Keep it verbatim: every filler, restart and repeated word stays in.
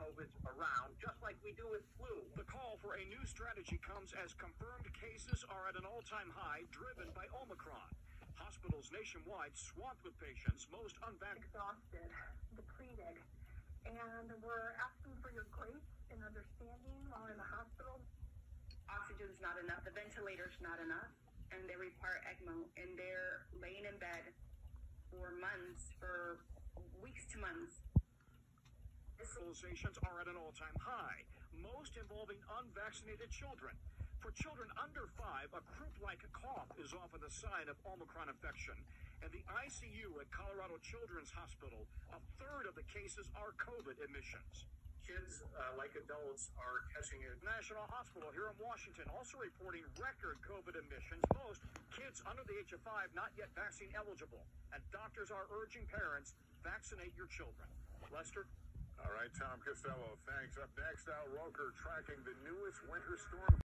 COVIDs around, just like we do with flu. The call for a new strategy comes as confirmed cases are at an all-time high, driven by Omicron. Hospitals nationwide swamped with patients, most unvaccinated. Exhausted, depleted, and we're asking for your grace and understanding while in the hospital. Oxygen's not enough, the ventilator's not enough, and they require ECMO, and they're laying in bed for months, for weeks to months. Hospitalizations are at an all-time high, most involving unvaccinated children. For children under five, a croup-like cough is often a sign of Omicron infection. In the I C U at Colorado Children's Hospital, a third of the cases are COVID admissions. Kids, uh, like adults, are catching it. National Hospital here in Washington also reporting record COVID admissions. Most kids under the age of five not yet vaccine eligible. And doctors are urging parents, vaccinate your children. Lester? All right, Tom Costello, thanks. Up next, Al Roker tracking the newest winter storm.